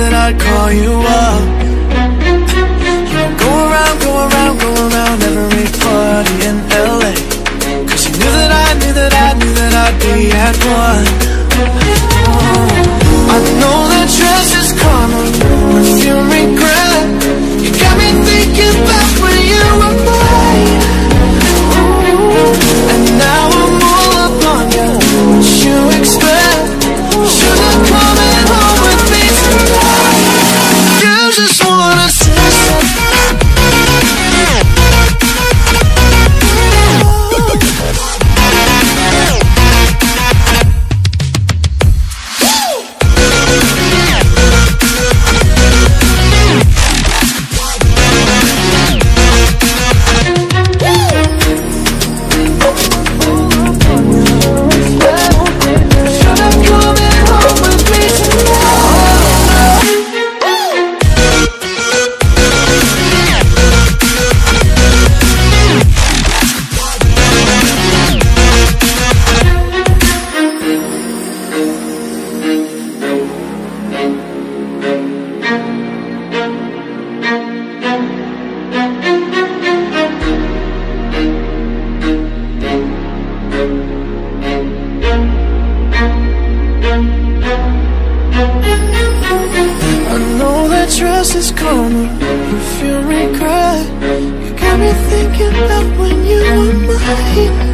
that I'd call you up. You would go around, go around, go around every party in LA, 'cause you knew that I knew that I knew that I'd be at one. I know that dress is karma, perfume regret. You got me thinking back when you were mine. And now I'm all up on you. What you expect? Sugar coming home with me tonight. You just wanna say something. Dress is karma, perfume regret. You got me thinking about when you were mine.